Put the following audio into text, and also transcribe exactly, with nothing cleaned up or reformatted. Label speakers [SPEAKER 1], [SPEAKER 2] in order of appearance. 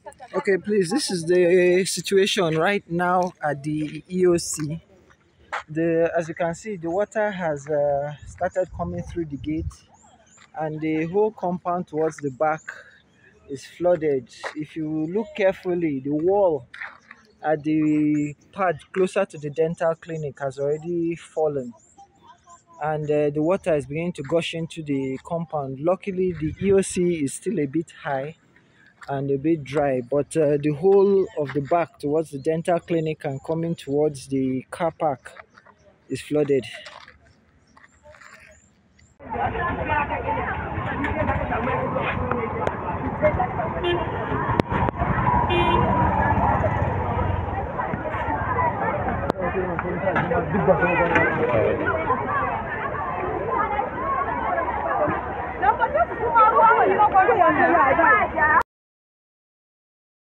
[SPEAKER 1] Okay, please. This is the situation right now at the E O C. The as you can see, the water has uh, started coming through the gate, and the whole compound towards the back is flooded. If you look carefully, the wall at the part closer to the dental clinic has already fallen, and uh, the water is beginning to gush into the compound. Luckily, the E O C is still a bit high and a bit dry, but uh, the whole of the back towards the dental clinic and coming towards the car park is flooded.